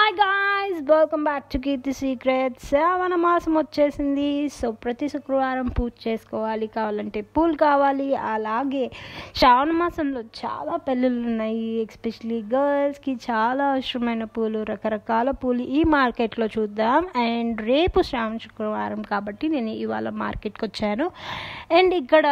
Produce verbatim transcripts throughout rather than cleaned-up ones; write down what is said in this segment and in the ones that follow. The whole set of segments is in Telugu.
Hi guys, welcome back to Keerthi secrets. Shravana మాసం వచ్చేసింది. సో ప్రతి శుక్రవారం పూజ చేసుకోవాలి, కావాలంటే పూలు కావాలి. అలాగే శ్రావణ మాసంలో చాలా పెళ్ళిళ్ళు ఉన్నాయి. ఎస్పెషలీ గర్ల్స్కి చాలా అవసరమైన పూలు, రకరకాల పూలు ఈ మార్కెట్లో చూద్దాం. అండ్ రేపు శ్రావణ శుక్రవారం కాబట్టి నేను ఇవాళ మార్కెట్కి వచ్చాను. అండ్ ఇక్కడ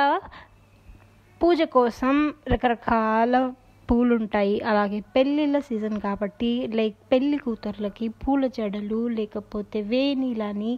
పూజ కోసం రకరకాల పూలు ఉంటాయి. అలాగే పెళ్ళిళ్ళ సీజన్ కాబట్టి లైక్ పెళ్ళి కూతుర్లకి పూల జడలు లేకపోతే వేణీలని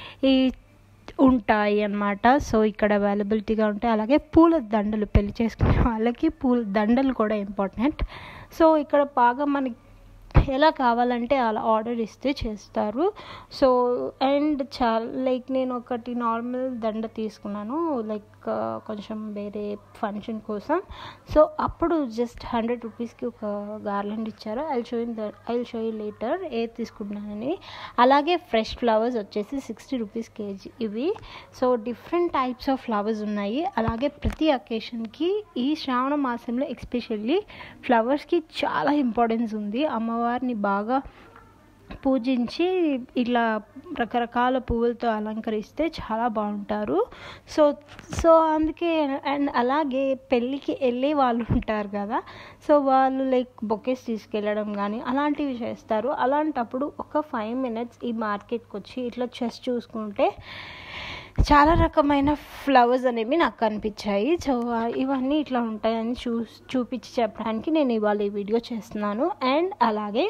ఉంటాయి అన్నమాట. సో ఇక్కడ అవైలబిలిటీగా ఉంటాయి. అలాగే పూల దండలు, పెళ్లి చేసుకునే వాళ్ళకి పూల దండలు కూడా ఇంపార్టెంట్. సో ఇక్కడ బాగా మనకి ఎలా కావాలంటే అలా ఆర్డర్ ఇస్తే చేస్తారు. సో అండ్ చాలా లైక్ నేను ఒకటి నార్మల్ దండ తీసుకున్నాను, లైక్ కొంచెం వేరే ఫంక్షన్ కోసం. సో అప్పుడు జస్ట్ హండ్రెడ్ రూపీస్కి ఒక గార్లెండ్ ఇచ్చారు. I show in the I show you later ఏది తీసుకుంటున్నానని. అలాగే ఫ్రెష్ ఫ్లవర్స్ వచ్చేసి సిక్స్టీ రూపీస్ కేజీ ఇవి. So different types of flowers ఉన్నాయి. అలాగే ప్రతి అకేషన్కి ఈ శ్రావణ మాసంలో ఎస్పెషల్లీ ఫ్లవర్స్కి చాలా ఇంపార్టెన్స్ ఉంది. అమ్మవారిని బాగా పూజించి ఇలా రకరకాల పువ్వులతో అలంకరిస్తే చాలా బాగుంటారు. సో సో అందుకే అండ్ అలాగే పెళ్ళికి వెళ్ళే వాళ్ళు ఉంటారు కదా, సో వాళ్ళు లైక్ బొకేస్ తీసుకెళ్ళడం కానీ అలాంటివి చేస్తారు. అలాంటప్పుడు ఒక ఫైవ్ మినిట్స్ ఈ మార్కెట్కి వచ్చి ఇట్లా చెస్ చూసుకుంటే చాలా రకమైన ఫ్లవర్స్ అనేవి నాకు కనిపించాయి. సో ఇవన్నీ ఇట్లా ఉంటాయని చూ చూపించి చెప్పడానికి నేను ఇవాళ ఈ వీడియో చేస్తున్నాను. అండ్ అలాగే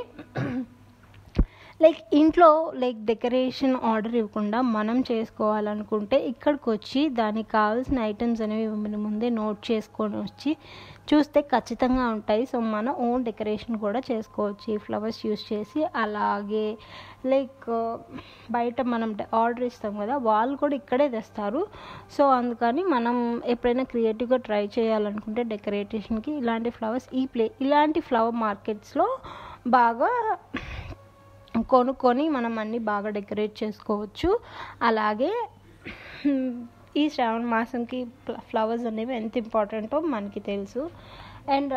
లైక్ ఇంట్లో లైక్ డెకరేషన్ ఆర్డర్ ఇవ్వకుండా మనం చేసుకోవాలనుకుంటే ఇక్కడికి వచ్చి దానికి కావాల్సిన ఐటమ్స్ అనేవి మన ముందే నోట్ చేసుకొని వచ్చి చూస్తే ఖచ్చితంగా ఉంటాయి. సో మన ఓన్ డెకరేషన్ కూడా చేసుకోవచ్చు ఈ ఫ్లవర్స్ యూస్ చేసి. అలాగే లైక్ బయట మనం ఆర్డర్ ఇస్తాం కదా, వాళ్ళు కూడా ఇక్కడే తెస్తారు. సో అందుకని మనం ఎప్పుడైనా క్రియేటివ్గా ట్రై చేయాలనుకుంటే డెకరేషన్కి ఇలాంటి ఫ్లవర్స్ ఈ ప్లే ఇలాంటి ఫ్లవర్ మార్కెట్స్లో బాగా కొనుక్కొని మనం అన్నీ బాగా డెకరేట్ చేసుకోవచ్చు. అలాగే ఈ శ్రావణ మాసంకి ఫ్లవర్స్ అనేవి ఎంత ఇంపార్టెంటో మనకి తెలుసు. అండ్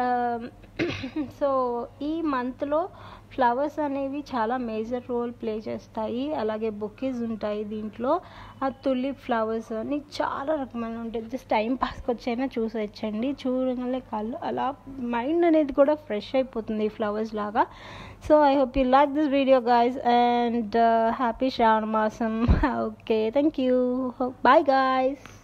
సో ఈ మంత్లో ఫ్లవర్స్ అనేవి చాలా మేజర్ రోల్ ప్లే చేస్తాయి. అలాగే బొకేస్ ఉంటాయి దీంట్లో. ఆ తులిప్ ఫ్లవర్స్ అని చాలా రకమైన ఉంటాయి. జస్ట్ టైం పాస్కి వచ్చైనా చూసొచ్చండి. చూడగానే కళ్ళు అలా మైండ్ అనేది కూడా ఫ్రెష్ అయిపోతుంది ఈ ఫ్లవర్స్ లాగా. So I hope you like this video guys and happy Shravana మాసం. Okay, thank you, bye guys.